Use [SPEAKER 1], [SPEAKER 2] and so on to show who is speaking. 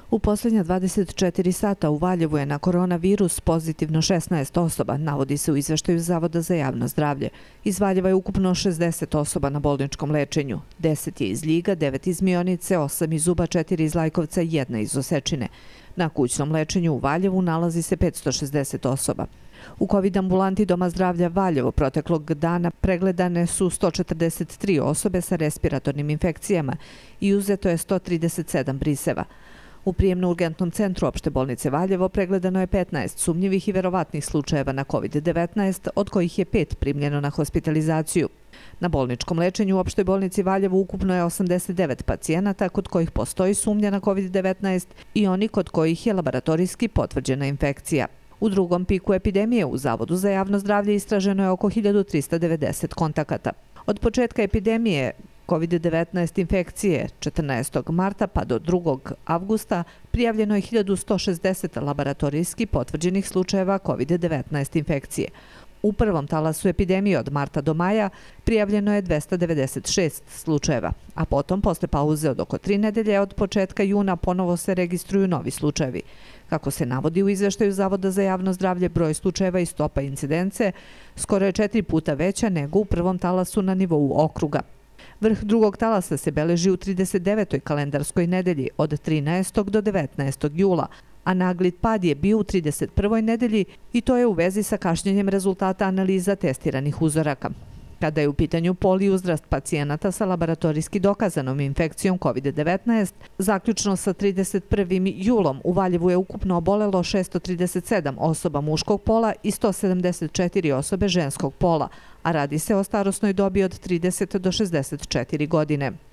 [SPEAKER 1] U posljednja 24 sata u Valjevu je na koronavirus pozitivno 16 osoba, navodi se u izveštaju Zavoda za javno zdravlje. Iz Valjeva je ukupno 60 osoba na bolničkom lečenju. 10 je iz Ljiga, 9 iz Mionice, 8 iz Uba, 4 iz Lajkovca i 1 iz Osečine. Na kućnom lečenju u Valjevu nalazi se 560 osoba. U COVID ambulanti Doma zdravlja Valjevo proteklog dana pregledane su 143 osobe sa respiratornim infekcijama i uzeto je 137 briseva. U prijemno-urgentnom centru opšte bolnice Valjevo pregledano je 15 sumnjivih i verovatnih slučajeva na COVID-19, od kojih je 5 primljeno na hospitalizaciju. Na bolničkom lečenju u opštoj bolnici Valjevo ukupno je 89 pacijenata kod kojih postoji sumnja na COVID-19 i oni kod kojih je laboratorijski potvrđena infekcija. U drugom piku epidemije u Zavodu za javno zdravlje istraženo je oko 1390 kontakata. Od početka epidemije COVID-19 infekcije 14. marta pa do 2. avgusta prijavljeno je 1160 laboratorijski potvrđenih slučajeva COVID-19 infekcije. U prvom talasu epidemije od marta do maja prijavljeno je 296 slučajeva, a potom, posle pauze od oko 3 nedelje od početka juna, ponovo se registruju novi slučajevi. Kako se navodi u izveštaju Zavoda za javno zdravlje, broj slučajeva i stopa incidence skoro je 4 puta veća nego u prvom talasu na nivou okruga. Vrh drugog talasa se beleži u 39. kalendarskoj nedelji od 13. do 19. jula, a nagli pad je bio u 31. nedelji i to je u vezi sa kašnjenjem rezultata analiza testiranih uzoraka. Kada je u pitanju pol i uzrast pacijenata sa laboratorijski dokazanom infekcijom COVID-19, zaključno sa 31. julom u Valjevu je ukupno obolelo 637 osoba muškog pola i 174 osobe ženskog pola, a radi se o starosnoj dobi od 30 do 64 godine.